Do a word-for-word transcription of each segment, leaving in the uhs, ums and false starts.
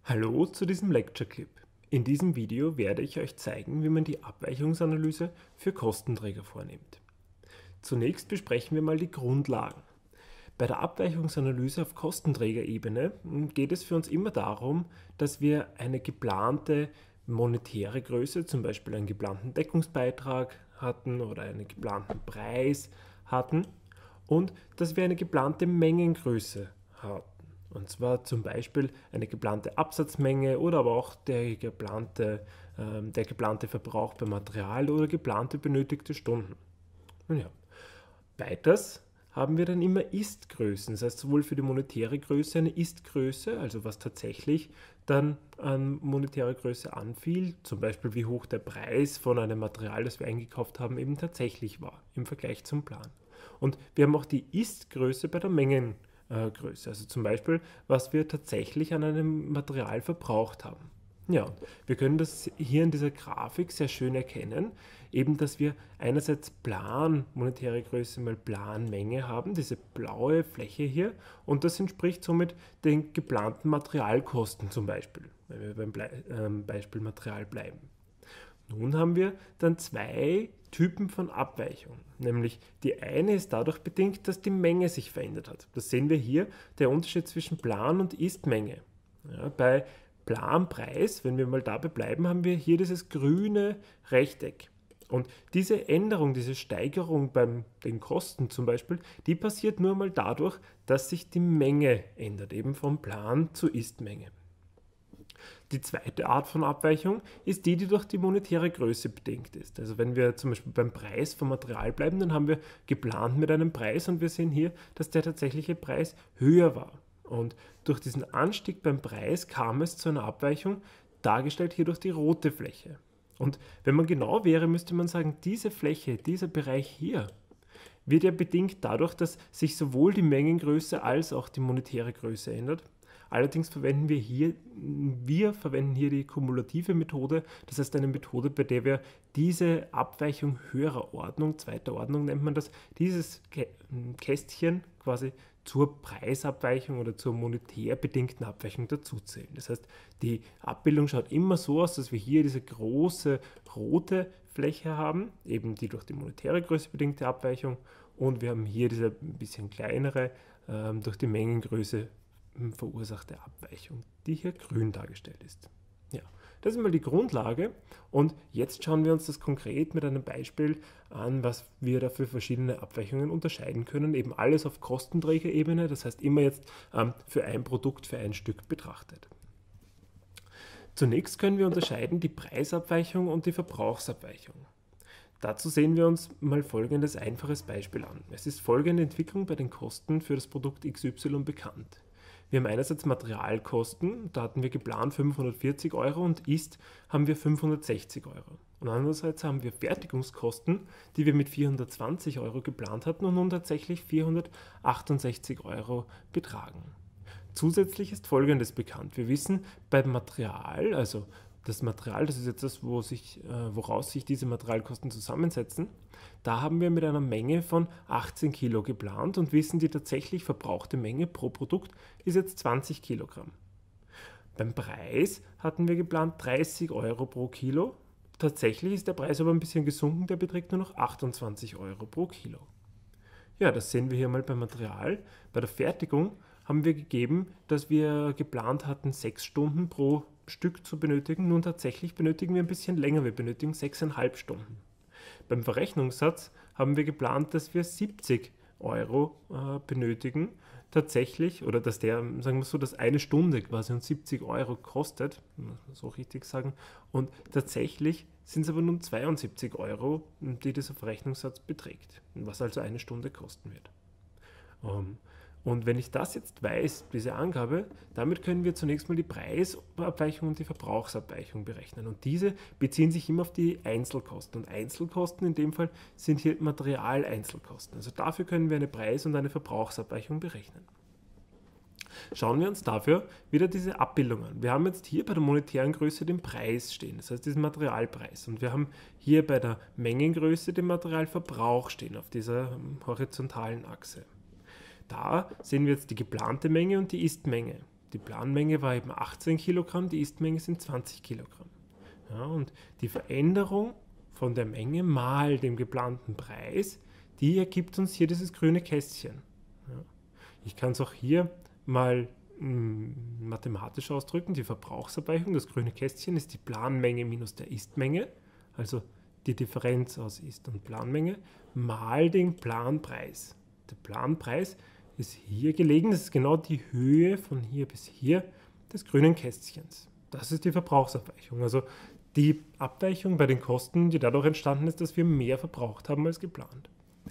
Hallo zu diesem Lecture Clip. In diesem Video werde ich euch zeigen, wie man die Abweichungsanalyse für Kostenträger vornimmt. Zunächst besprechen wir mal die Grundlagen. Bei der Abweichungsanalyse auf Kostenträgerebene geht es für uns immer darum, dass wir eine geplante monetäre Größe, zum Beispiel einen geplanten Deckungsbeitrag hatten oder einen geplanten Preis hatten und dass wir eine geplante Mengengröße hatten. Und zwar zum Beispiel eine geplante Absatzmenge oder aber auch der geplante, äh, der geplante Verbrauch beim Material oder geplante benötigte Stunden. Nun ja. Weiters haben wir dann immer Ist-Größen, das heißt sowohl für die monetäre Größe eine Ist-Größe, also was tatsächlich dann an monetärer Größe anfiel, zum Beispiel wie hoch der Preis von einem Material, das wir eingekauft haben, eben tatsächlich war im Vergleich zum Plan. Und wir haben auch die Ist-Größe bei der Mengengröße, also zum Beispiel, was wir tatsächlich an einem Material verbraucht haben. Ja, wir können das hier in dieser Grafik sehr schön erkennen, eben dass wir einerseits Plan, monetäre Größe mal Planmenge haben, diese blaue Fläche hier, und das entspricht somit den geplanten Materialkosten zum Beispiel, wenn wir beim Ble ähm, Beispiel Material bleiben. Nun haben wir dann zwei Typen von Abweichung, nämlich die eine ist dadurch bedingt, dass die Menge sich verändert hat. Das sehen wir hier, der Unterschied zwischen Plan und Ist-Menge. Ja, bei Planpreis, wenn wir mal dabei bleiben, haben wir hier dieses grüne Rechteck. Und diese Änderung, diese Steigerung bei den Kosten zum Beispiel, die passiert nur mal dadurch, dass sich die Menge ändert, eben vom Plan zur Ist-Menge. Die zweite Art von Abweichung ist die, die durch die monetäre Größe bedingt ist. Also wenn wir zum Beispiel beim Preis vom Material bleiben, dann haben wir geplant mit einem Preis und wir sehen hier, dass der tatsächliche Preis höher war. Und durch diesen Anstieg beim Preis kam es zu einer Abweichung, dargestellt hier durch die rote Fläche. Und wenn man genau wäre, müsste man sagen, diese Fläche, dieser Bereich hier, wird ja bedingt dadurch, dass sich sowohl die Mengengröße als auch die monetäre Größe ändert. Allerdings verwenden wir hier, wir verwenden hier die kumulative Methode, das heißt eine Methode, bei der wir diese Abweichung höherer Ordnung, zweiter Ordnung nennt man das, dieses Kästchen quasi zur Preisabweichung oder zur monetär bedingten Abweichung dazuzählen. Das heißt, die Abbildung schaut immer so aus, dass wir hier diese große rote Fläche haben, eben die durch die monetäre Größe bedingte Abweichung, und wir haben hier diese ein bisschen kleinere, ähm, durch die Mengengröße verursachte Abweichung, die hier grün dargestellt ist. Ja, das ist mal die Grundlage, und jetzt schauen wir uns das konkret mit einem Beispiel an, was wir da für verschiedene Abweichungen unterscheiden können, eben alles auf Kostenträgerebene, das heißt immer jetzt ähm, für ein Produkt, für ein Stück betrachtet. Zunächst können wir unterscheiden die Preisabweichung und die Verbrauchsabweichung. Dazu sehen wir uns mal folgendes einfaches Beispiel an. Es ist folgende Entwicklung bei den Kosten für das Produkt X Y bekannt. Wir haben einerseits Materialkosten, da hatten wir geplant fünfhundertvierzig Euro, und Ist haben wir fünfhundertsechzig Euro. Und andererseits haben wir Fertigungskosten, die wir mit vierhundertzwanzig Euro geplant hatten und nun tatsächlich vierhundertachtundsechzig Euro betragen. Zusätzlich ist Folgendes bekannt. Wir wissen, beim Material, also das Material, das ist jetzt das, wo sich, äh, woraus sich diese Materialkosten zusammensetzen, da haben wir mit einer Menge von achtzehn Kilo geplant und wissen, die tatsächlich verbrauchte Menge pro Produkt ist jetzt zwanzig Kilogramm. Beim Preis hatten wir geplant dreißig Euro pro Kilo. Tatsächlich ist der Preis aber ein bisschen gesunken, der beträgt nur noch achtundzwanzig Euro pro Kilo. Ja, das sehen wir hier mal beim Material. Bei der Fertigung haben wir gegeben, dass wir geplant hatten, sechs Stunden pro Stück zu benötigen. Nun tatsächlich benötigen wir ein bisschen länger, wir benötigen sechseinhalb Stunden. Beim Verrechnungssatz haben wir geplant, dass wir siebzig Euro äh, benötigen, tatsächlich, oder dass der, sagen wir so, dass eine Stunde quasi uns siebzig Euro kostet, muss man so richtig sagen, und tatsächlich sind es aber nun zweiundsiebzig Euro, die dieser Verrechnungssatz beträgt, was also eine Stunde kosten wird. Um, Und wenn ich das jetzt weiß, diese Angabe, damit können wir zunächst mal die Preisabweichung und die Verbrauchsabweichung berechnen. Und diese beziehen sich immer auf die Einzelkosten. Und Einzelkosten in dem Fall sind hier Materialeinzelkosten. Also dafür können wir eine Preis- und eine Verbrauchsabweichung berechnen. Schauen wir uns dafür wieder diese Abbildung an. Wir haben jetzt hier bei der monetären Größe den Preis stehen, das heißt diesen Materialpreis. Und wir haben hier bei der Mengengröße den Materialverbrauch stehen, auf dieser horizontalen Achse. Da sehen wir jetzt die geplante Menge und die Ist-Menge. die Planmenge war eben achtzehn Kilogramm, die Istmenge sind zwanzig Kilogramm. Ja, und die Veränderung von der Menge mal dem geplanten Preis, die ergibt uns hier dieses grüne Kästchen. Ja. Ich kann es auch hier mal mh, mathematisch ausdrücken. Die Verbrauchsabweichung, das grüne Kästchen, ist die Planmenge minus der Istmenge, also die Differenz aus Ist- und Planmenge, mal den Planpreis. Der Planpreis ist hier gelegen, das ist genau die Höhe von hier bis hier des grünen Kästchens. Das ist die Verbrauchsabweichung, also die Abweichung bei den Kosten, die dadurch entstanden ist, dass wir mehr verbraucht haben als geplant.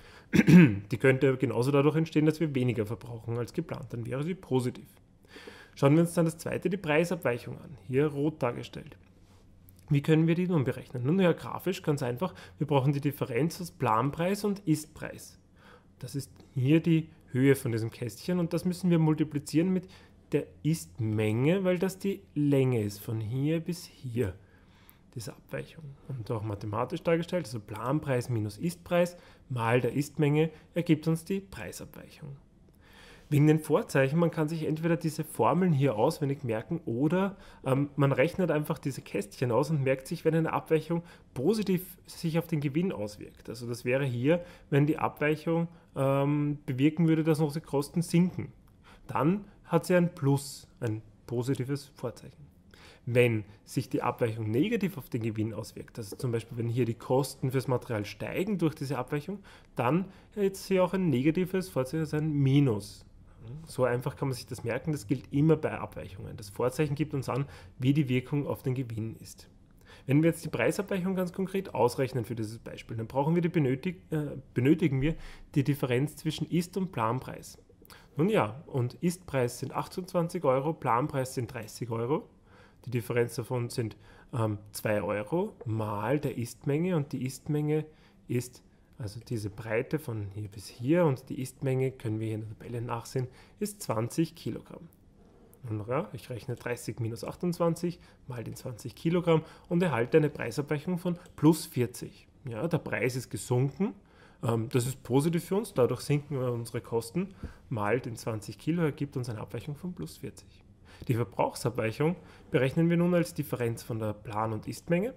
Die könnte genauso dadurch entstehen, dass wir weniger verbrauchen als geplant, dann wäre sie positiv. Schauen wir uns dann das zweite, die Preisabweichung an, hier rot dargestellt. Wie können wir die nun berechnen? Nun ja, grafisch ganz einfach, wir brauchen die Differenz aus Planpreis und Istpreis. Das ist hier die Höhe von diesem Kästchen und das müssen wir multiplizieren mit der Istmenge, weil das die Länge ist, von hier bis hier, diese Abweichung. Und auch mathematisch dargestellt, also Planpreis minus Istpreis mal der Istmenge ergibt uns die Preisabweichung. Wegen den Vorzeichen, man kann sich entweder diese Formeln hier auswendig merken oder ähm, man rechnet einfach diese Kästchen aus und merkt sich, wenn eine Abweichung positiv sich auf den Gewinn auswirkt. Also das wäre hier, wenn die Abweichung ähm, bewirken würde, dass unsere Kosten sinken. Dann hat sie ein Plus, ein positives Vorzeichen. Wenn sich die Abweichung negativ auf den Gewinn auswirkt, also zum Beispiel wenn hier die Kosten fürs Material steigen durch diese Abweichung, dann hat sie auch ein negatives Vorzeichen, also ein Minus. So einfach kann man sich das merken, das gilt immer bei Abweichungen. Das Vorzeichen gibt uns an, wie die Wirkung auf den Gewinn ist. Wenn wir jetzt die Preisabweichung ganz konkret ausrechnen für dieses Beispiel, dann brauchen wir die benötig, äh, benötigen wir die Differenz zwischen Ist- und Planpreis. Nun ja, und Istpreis sind achtundzwanzig Euro, Planpreis sind dreißig Euro. Die Differenz davon sind ähm, zwei Euro mal der Istmenge und die Istmenge ist also diese Breite von hier bis hier und die Istmenge, können wir hier in der Tabelle nachsehen, ist zwanzig Kilogramm. Und ja, ich rechne dreißig minus achtundzwanzig mal den zwanzig Kilogramm und erhalte eine Preisabweichung von plus vierzig. Ja, der Preis ist gesunken, ähm, das ist positiv für uns, dadurch sinken unsere Kosten, mal den zwanzig Kilo ergibt uns eine Abweichung von plus vierzig. Die Verbrauchsabweichung berechnen wir nun als Differenz von der Plan- und Istmenge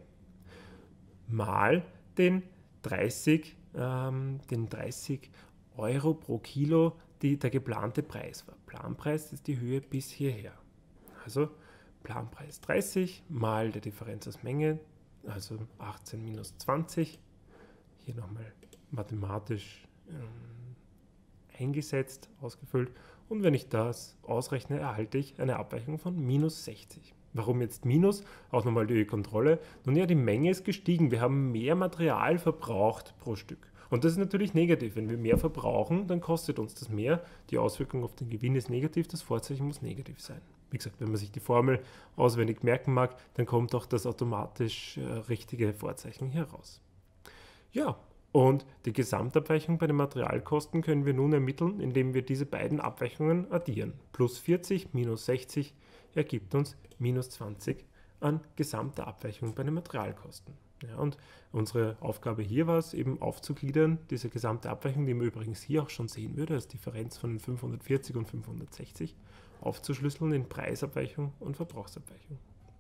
mal den dreißig, ähm, den dreißig Euro pro Kilo, die der geplante Preis war. Planpreis ist die Höhe bis hierher. Also Planpreis dreißig mal der Differenz aus Menge, also achtzehn minus zwanzig. Hier nochmal mathematisch ähm, eingesetzt, ausgefüllt. Und wenn ich das ausrechne, erhalte ich eine Abweichung von minus sechzig. Warum jetzt Minus? Auch nochmal die Kontrolle. Nun ja, die Menge ist gestiegen. Wir haben mehr Material verbraucht pro Stück. Und das ist natürlich negativ. Wenn wir mehr verbrauchen, dann kostet uns das mehr. Die Auswirkung auf den Gewinn ist negativ. Das Vorzeichen muss negativ sein. Wie gesagt, wenn man sich die Formel auswendig merken mag, dann kommt auch das automatisch äh, richtige Vorzeichen heraus. Ja, und die Gesamtabweichung bei den Materialkosten können wir nun ermitteln, indem wir diese beiden Abweichungen addieren. Plus vierzig minus sechzig ergibt uns minus zwanzig an gesamter Abweichung bei den Materialkosten. Ja, und unsere Aufgabe hier war es eben aufzugliedern, diese gesamte Abweichung, die man übrigens hier auch schon sehen würde, als Differenz von fünfhundertvierzig und fünfhundertsechzig, aufzuschlüsseln in Preisabweichung und Verbrauchsabweichung.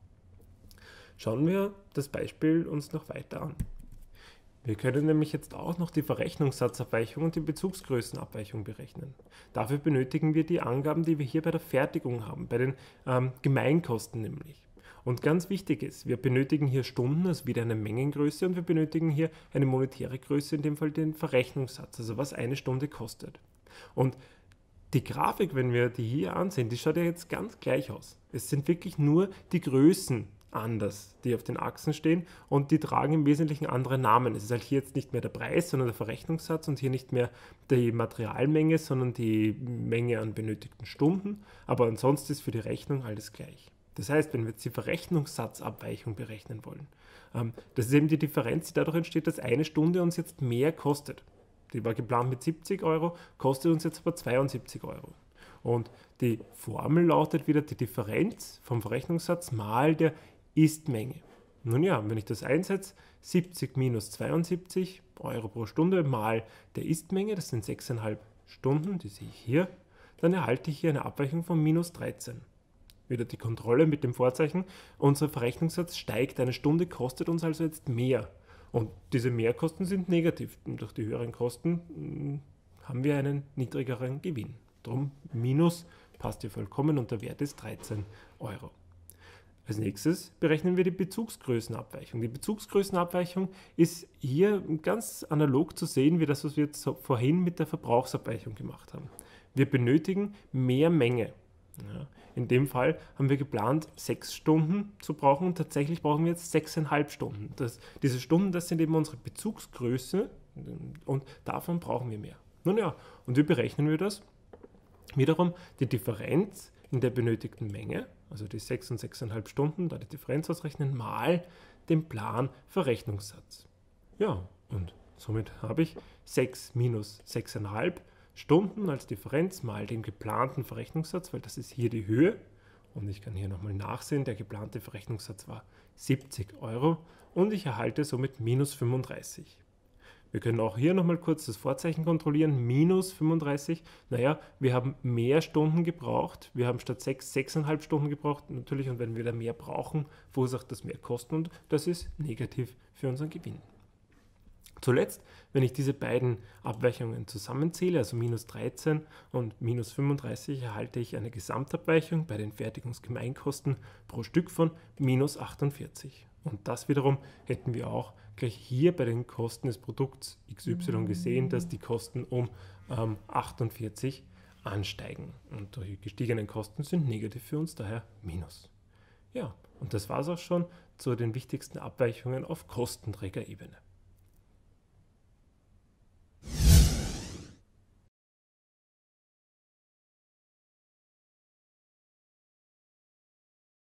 Schauen wir das Beispiel uns noch weiter an. Wir können nämlich jetzt auch noch die Verrechnungssatzabweichung und die Bezugsgrößenabweichung berechnen. Dafür benötigen wir die Angaben, die wir hier bei der Fertigung haben, bei den ähm, Gemeinkosten nämlich. Und ganz wichtig ist, wir benötigen hier Stunden, also wieder eine Mengengröße, und wir benötigen hier eine monetäre Größe, in dem Fall den Verrechnungssatz, also was eine Stunde kostet. Und die Grafik, wenn wir die hier ansehen, die schaut ja jetzt ganz gleich aus. Es sind wirklich nur die Größen anders, die auf den Achsen stehen, und die tragen im Wesentlichen andere Namen. Es ist halt hier jetzt nicht mehr der Preis, sondern der Verrechnungssatz, und hier nicht mehr die Materialmenge, sondern die Menge an benötigten Stunden, aber ansonsten ist für die Rechnung alles gleich. Das heißt, wenn wir jetzt die Verrechnungssatzabweichung berechnen wollen, ähm, das ist eben die Differenz, die dadurch entsteht, dass eine Stunde uns jetzt mehr kostet. Die war geplant mit siebzig Euro, kostet uns jetzt aber zweiundsiebzig Euro. Und die Formel lautet wieder die Differenz vom Verrechnungssatz mal der Istmenge. Nun ja, wenn ich das einsetze, siebzig minus zweiundsiebzig Euro pro Stunde mal der Istmenge, das sind sechs Komma fünf Stunden, die sehe ich hier, dann erhalte ich hier eine Abweichung von minus dreizehn. wieder die Kontrolle mit dem Vorzeichen. Unser Verrechnungssatz steigt, eine Stunde kostet uns also jetzt mehr. Und diese Mehrkosten sind negativ. Und durch die höheren Kosten mh, haben wir einen niedrigeren Gewinn. Drum Minus passt hier vollkommen und der Wert ist dreizehn Euro. Als nächstes berechnen wir die Bezugsgrößenabweichung. Die Bezugsgrößenabweichung ist hier ganz analog zu sehen, wie das, was wir jetzt vorhin mit der Verbrauchsabweichung gemacht haben. Wir benötigen mehr Menge. Ja, in dem Fall haben wir geplant, sechs Stunden zu brauchen und tatsächlich brauchen wir jetzt sechseinhalb Stunden. Das, diese Stunden, das sind eben unsere Bezugsgröße und davon brauchen wir mehr. Nun ja, und wie berechnen wir das? Wiederum die Differenz in der benötigten Menge, also die sechs und sechseinhalb Stunden, da die Differenz ausrechnen, mal den Planverrechnungssatz. Ja, und somit habe ich sechs minus sechseinhalb Stunden als Differenz mal den geplanten Verrechnungssatz, weil das ist hier die Höhe. Und ich kann hier nochmal nachsehen, der geplante Verrechnungssatz war siebzig Euro und ich erhalte somit minus fünfunddreißig. Wir können auch hier nochmal kurz das Vorzeichen kontrollieren, minus fünfunddreißig. Naja, wir haben mehr Stunden gebraucht. Wir haben statt sechs, sechseinhalb Stunden gebraucht. Natürlich, und wenn wir da mehr brauchen, verursacht das mehr Kosten und das ist negativ für unseren Gewinn. Zuletzt, wenn ich diese beiden Abweichungen zusammenzähle, also minus dreizehn und minus fünfunddreißig, erhalte ich eine Gesamtabweichung bei den Fertigungsgemeinkosten pro Stück von minus achtundvierzig. Und das wiederum hätten wir auch gleich hier bei den Kosten des Produkts X Y gesehen, dass die Kosten um ähm, achtundvierzig ansteigen. Und die gestiegenen Kosten sind negativ für uns, daher Minus. Ja, und das war es auch schon zu den wichtigsten Abweichungen auf Kostenträgerebene.